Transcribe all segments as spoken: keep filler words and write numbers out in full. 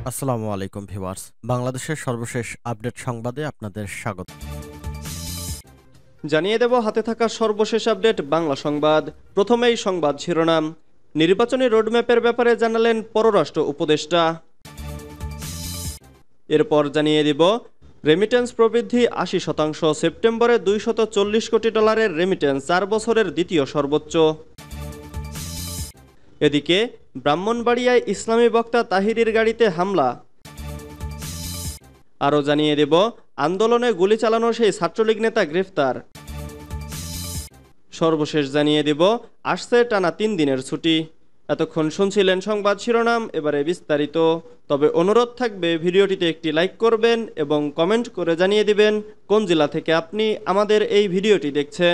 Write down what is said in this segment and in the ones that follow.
আসসালামু আলাইকুম ভিউয়ার্স, বাংলাদেশের সর্বশেষ আপডেট সংবাদে আপনাদের স্বাগত। জানিয়ে দেব হাতে থাকা সর্বশেষ আপডেট বাংলা সংবাদ। প্রথমেই সংবাদ শিরোনাম। নির্বাচনী রোডম্যাপের ব্যাপারে জানালেন পররাষ্ট্র উপদেষ্টা। এরপর জানিয়ে দিব রেমিটেন্স প্রবৃদ্ধি আশি শতাংশ, সেপ্টেম্বরে দুইশত চল্লিশ কোটি ডলারের রেমিটেন্স, চার বছরের দ্বিতীয় সর্বোচ্চ। এদিকে ব্রাহ্মণবাড়িয়ায় ইসলামী বক্তা তাহিরির গাড়িতে হামলা। আরও জানিয়ে দেব আন্দোলনে গুলি চালানো সেই ছাত্রলীগ নেতা গ্রেফতার। সর্বশেষ জানিয়ে দেব আসছে টানা তিন দিনের ছুটি। এতক্ষণ শুনছিলেন সংবাদ শিরোনাম, এবারে বিস্তারিত। তবে অনুরোধ থাকবে ভিডিওটিতে একটি লাইক করবেন এবং কমেন্ট করে জানিয়ে দিবেন কোন জেলা থেকে আপনি আমাদের এই ভিডিওটি দেখছেন।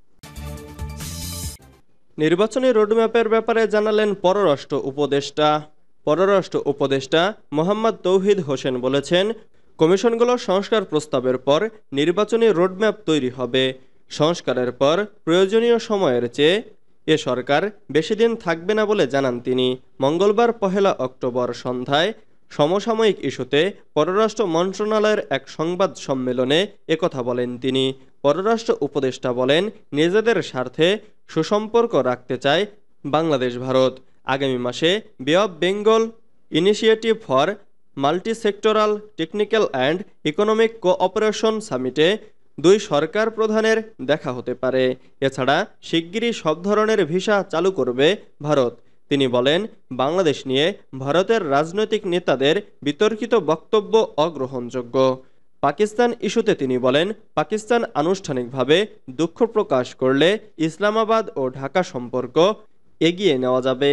নির্বাচনী রোডম্যাপের ব্যাপারে জানালেন পররাষ্ট্র উপদেষ্টা। পররাষ্ট্র উপদেষ্টা মোহাম্মদ তৌহিদ হোসেন বলেছেন, কমিশনগুলোর সংস্কার প্রস্তাবের পর নির্বাচনী রোডম্যাপ তৈরি হবে। সংস্কারের পর প্রয়োজনীয় সময়ের চেয়ে এ সরকার বেশি দিন থাকবে না বলে জানান তিনি। মঙ্গলবার পহেলা অক্টোবর সন্ধ্যায় সমসাময়িক ইস্যুতে পররাষ্ট্র মন্ত্রণালয়ের এক সংবাদ সম্মেলনে একথা বলেন তিনি। পররাষ্ট্র উপদেষ্টা বলেন, নিজেদের স্বার্থে সুসম্পর্ক রাখতে চায় বাংলাদেশ ভারত। আগামী মাসে Bay of Bengal initiative for multi sectoral technical and economic cooperation সামিটে দুই সরকার প্রধানের দেখা হতে পারে। এছাড়া শিগগিরই সব ধরনের ভিসা চালু করবে ভারত। তিনি বলেন, বাংলাদেশ নিয়ে ভারতের রাজনৈতিক নেতাদের বিতর্কিত বক্তব্য অগ্রহণযোগ্য। পাকিস্তান ইস্যুতে তিনি বলেন, পাকিস্তান আনুষ্ঠানিকভাবে দুঃখ প্রকাশ করলে ইসলামাবাদ ও ঢাকা সম্পর্ক এগিয়ে নেওয়া যাবে।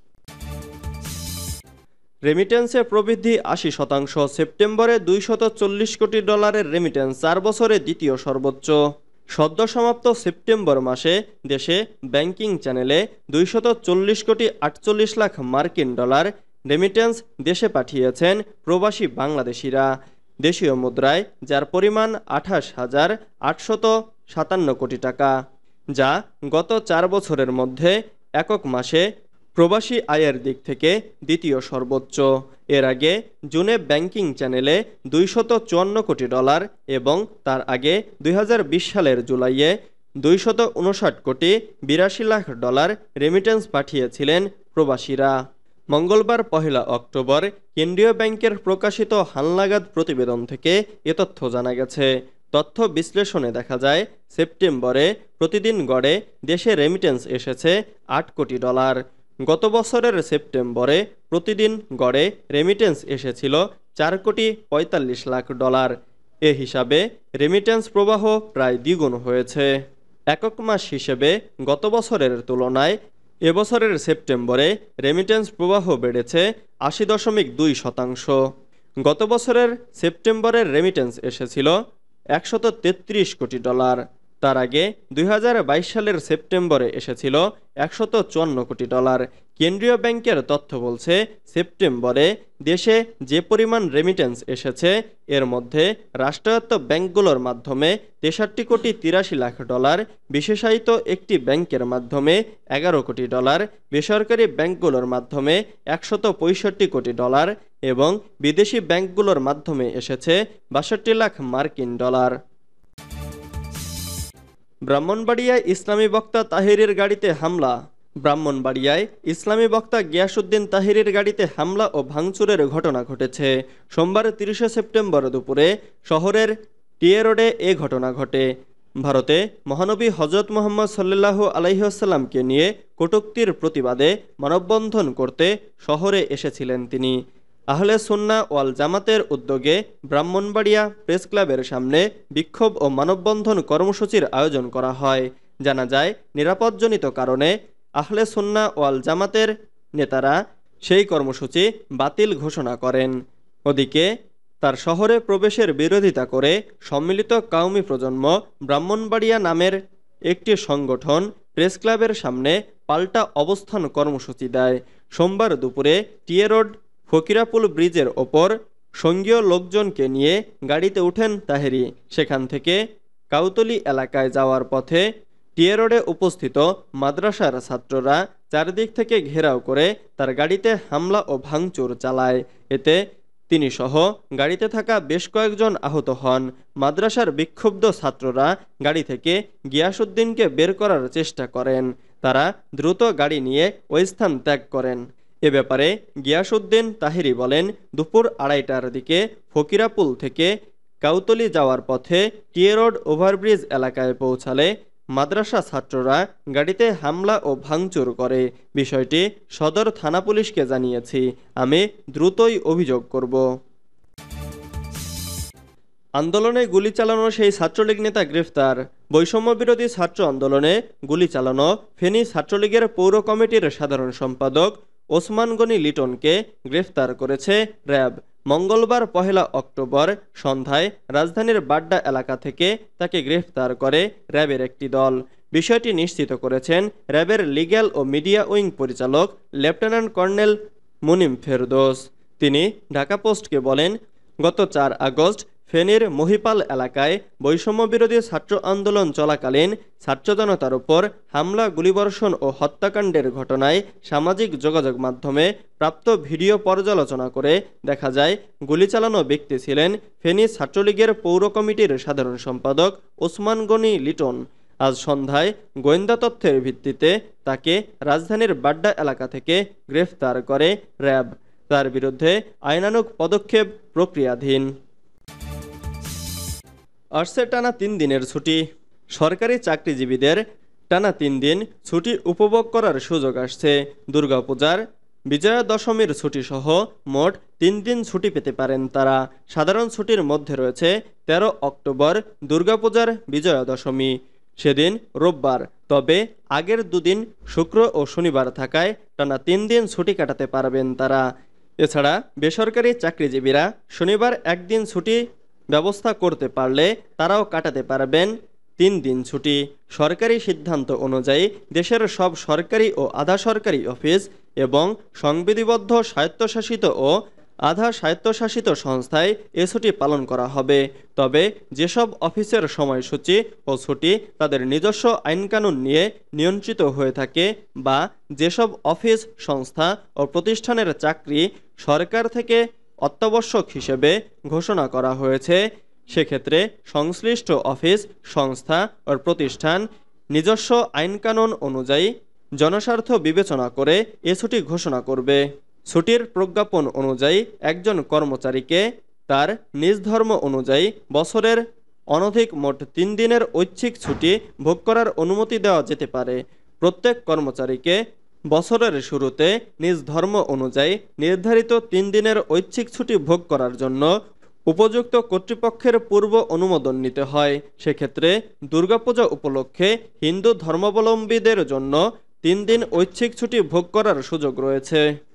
রেমিটেন্সে প্রবৃদ্ধি আশি শতাংশ, সেপ্টেম্বরে দুইশত চল্লিশ কোটি ডলারের রেমিটেন্স, চার বছরে দ্বিতীয় সর্বোচ্চ। সদ্য সমাপ্ত সেপ্টেম্বর মাসে দেশে ব্যাংকিং চ্যানেলে দুইশত চল্লিশ কোটি আটচল্লিশ লাখ মার্কিন ডলার রেমিটেন্স দেশে পাঠিয়েছেন প্রবাসী বাংলাদেশিরা দেশীয় মুদ্রায়, যার পরিমাণ আঠাশ হাজার আটশত সাতান্ন কোটি টাকা, যা গত চার বছরের মধ্যে একক মাসে প্রবাসী আয়ের দিক থেকে দ্বিতীয় সর্বোচ্চ। এর আগে জুনে ব্যাংকিং চ্যানেলে দুইশত চুয়ান্ন কোটি ডলার এবং তার আগে দুই হাজার বিশ সালের জুলাইয়ে দুইশত উনষাট কোটি বিরাশি লাখ ডলার রেমিটেন্স পাঠিয়েছিলেন প্রবাসীরা। মঙ্গলবার পহেলা অক্টোবর কেন্দ্রীয় ব্যাংকের প্রকাশিত হালনাগাদ প্রতিবেদন থেকে এ তথ্য জানা গেছে। তথ্য বিশ্লেষণে দেখা যায়, সেপ্টেম্বরে প্রতিদিন গড়ে দেশে রেমিটেন্স এসেছে আট কোটি ডলার। গত বছরের সেপ্টেম্বরে প্রতিদিন গড়ে রেমিটেন্স এসেছিল চার কোটি পঁয়তাল্লিশ লাখ ডলার। এ হিসাবে রেমিটেন্স প্রবাহ প্রায় দ্বিগুণ হয়েছে। একক মাস হিসেবে গত বছরের তুলনায় এবছরের সেপ্টেম্বরে রেমিটেন্স প্রবাহ বেড়েছে আশি দশমিক দুই শতাংশ। গত বছরের সেপ্টেম্বরের রেমিটেন্স এসেছিল একশত তেত্রিশ কোটি ডলার। তার আগে দুই হাজার বাইশ সালের সেপ্টেম্বরে এসেছিল একশত চুয়ান্ন কোটি ডলার। কেন্দ্রীয় ব্যাংকের তথ্য বলছে, সেপ্টেম্বরে দেশে যে পরিমাণ রেমিটেন্স এসেছে এর মধ্যে রাষ্ট্রায়ত্ত ব্যাংকগুলোর মাধ্যমে তেষট্টি কোটি তিরাশি লাখ ডলার, বিশেষায়িত একটি ব্যাংকের মাধ্যমে এগারো কোটি ডলার, বেসরকারি ব্যাংকগুলোর মাধ্যমে একশত পঁয়ষট্টি কোটি ডলার এবং বিদেশি ব্যাংকগুলোর মাধ্যমে এসেছে বাষট্টি লাখ মার্কিন ডলার। ব্রাহ্মণবাড়িয়ায় ইসলামী বক্তা তাহিরের গাড়িতে হামলা। ব্রাহ্মণবাড়িয়ায় ইসলামী বক্তা গিয়াসউদ্দিন তাহিরের গাড়িতে হামলা ও ভাঙচুরের ঘটনা ঘটেছে। সোমবার তিরিশে সেপ্টেম্বর দুপুরে শহরের টিএ রোডে এ ঘটনা ঘটে। ভারতে মহানবী হজরত মুহাম্মদ সাল্লাল্লাহু আলাইহি ওয়াসাল্লামকে নিয়ে কটূক্তির প্রতিবাদে মানববন্ধন করতে শহরে এসেছিলেন তিনি। আহলে সুন্নাহ ওয়াল জামাতের উদ্যোগে ব্রাহ্মণবাড়িয়া প্রেস ক্লাবের সামনে বিক্ষোভ ও মানববন্ধন কর্মসূচির আয়োজন করা হয়। জানা যায়, নিরাপদজনিত কারণে আহলে সুন্নাহ ওয়াল জামাতের নেতারা সেই কর্মসূচি বাতিল ঘোষণা করেন। ওদিকে তার শহরে প্রবেশের বিরোধিতা করে সম্মিলিত কওমি প্রজন্ম ব্রাহ্মণবাড়িয়া নামের একটি সংগঠন প্রেস ক্লাবের সামনে পাল্টা অবস্থান কর্মসূচি দেয়। সোমবার দুপুরে টিএ রোড ফকিরাপুল ব্রিজের ওপর সঙ্গীয় লোকজনকে নিয়ে গাড়িতে উঠেন তাহেরি। সেখান থেকে কাউতলি এলাকায় যাওয়ার পথে টিএ রোডে উপস্থিত মাদ্রাসার ছাত্ররা চারদিক থেকে ঘেরাও করে তার গাড়িতে হামলা ও ভাঙচুর চালায়। এতে তিনি সহ গাড়িতে থাকা বেশ কয়েকজন আহত হন। মাদ্রাসার বিক্ষুব্ধ ছাত্ররা গাড়ি থেকে গিয়াসউদ্দিনকে বের করার চেষ্টা করেন। তারা দ্রুত গাড়ি নিয়ে ওই স্থান ত্যাগ করেন। এ ব্যাপারে গিয়াসউদ্দিন তাহিরি বলেন, দুপুর আড়াইটার দিকে ফকিরাপুল থেকে কাউতলি যাওয়ার পথে টিএ রোড ওভারব্রিজ এলাকায় পৌঁছালে মাদ্রাসা ছাত্ররা গাড়িতে হামলা ও ভাঙচুর করে। বিষয়টি সদর থানা পুলিশকে জানিয়েছি, আমি দ্রুতই অভিযোগ করব। আন্দোলনে গুলি চালানো সেই ছাত্রলীগ নেতা গ্রেফতার। বৈষম্য বিরোধী ছাত্র আন্দোলনে গুলি চালানো ফেনী ছাত্রলীগের পৌর কমিটির সাধারণ সম্পাদক ওসমান গনি লিটনকে গ্রেফতার করেছে র্যাব। মঙ্গলবার পহেলা অক্টোবর সন্ধ্যায় রাজধানীর বাড্ডা এলাকা থেকে তাকে গ্রেফতার করে র্যাবের একটি দল। বিষয়টি নিশ্চিত করেছেন র্যাবের লিগ্যাল ও মিডিয়া উইং পরিচালক লেফটেন্যান্ট কর্নেল মুনিম ফেরদৌস। তিনি ঢাকা পোস্টকে বলেন, গত চার আগস্ট ফেনীর মহিপাল এলাকায় বৈষম্য বিরোধী ছাত্র আন্দোলন চলাকালীন ছাত্র জনতার উপর হামলা, গুলিবর্ষণ ও হত্যাকাণ্ডের ঘটনায় সামাজিক যোগাযোগ মাধ্যমে প্রাপ্ত ভিডিও পর্যালোচনা করে দেখা যায় গুলি চালানো ব্যক্তি ছিলেন ফেনী ছাত্রলীগের পৌর কমিটির সাধারণ সম্পাদক ওসমান গনি লিটন। আজ সন্ধ্যায় গোয়েন্দা তথ্যের ভিত্তিতে তাকে রাজধানীর বাড্ডা এলাকা থেকে গ্রেফতার করে র্যাব। তার বিরুদ্ধে আইনানুগ পদক্ষেপ প্রক্রিয়াধীন। আসছে টানা তিন দিনের ছুটি। সরকারি চাকরিজীবীদের টানা তিন দিন ছুটি উপভোগ করার সুযোগ আসছে। দুর্গাপূজার, বিজয়া দশমীর ছুটি সহ মোট তিন দিন ছুটি পেতে পারেন তারা। সাধারণ ছুটির মধ্যে রয়েছে তেরো অক্টোবর দুর্গাপূজার বিজয়া দশমী, সেদিন রোববার। তবে আগের দুদিন শুক্র ও শনিবার থাকায় টানা তিন দিন ছুটি কাটাতে পারবেন তারা। এছাড়া বেসরকারি চাকরিজীবীরা শনিবার একদিন ছুটি ব্যবস্থা করতে পারলে তারাও কাটাতে পারবেন তিন দিন ছুটি। সরকারি সিদ্ধান্ত অনুযায়ী দেশের সব সরকারি ও আধা সরকারি অফিস এবং সংবিধিবদ্ধ স্বায়ত্তশাসিত ও আধা স্বায়ত্তশাসিত সংস্থায় এ ছুটি পালন করা হবে। তবে যেসব অফিসের সময়সূচি ও ছুটি তাদের নিজস্ব আইনকানুন নিয়ে নিয়ন্ত্রিত হয়ে থাকে বা যেসব অফিস, সংস্থা ও প্রতিষ্ঠানের চাকরি সরকার থেকে অত্যাবশ্যক হিসেবে ঘোষণা করা হয়েছে, সেক্ষেত্রে সংশ্লিষ্ট অফিস, সংস্থা ও প্রতিষ্ঠান নিজস্ব আইনকানুন অনুযায়ী জনস্বার্থ বিবেচনা করে এ ছুটি ঘোষণা করবে। ছুটির প্রজ্ঞাপন অনুযায়ী একজন কর্মচারীকে তার নিজ ধর্ম অনুযায়ী বছরের অনধিক মোট তিন দিনের ঐচ্ছিক ছুটি ভোগ করার অনুমতি দেওয়া যেতে পারে। প্রত্যেক কর্মচারীকে বছরের শুরুতে নিজ ধর্ম অনুযায়ী নির্ধারিত তিন দিনের ঐচ্ছিক ছুটি ভোগ করার জন্য উপযুক্ত কর্তৃপক্ষের পূর্ব অনুমোদন নিতে হয়। সেক্ষেত্রে দুর্গাপূজা উপলক্ষে হিন্দু ধর্মাবলম্বীদের জন্য তিন দিন ঐচ্ছিক ছুটি ভোগ করার সুযোগ রয়েছে।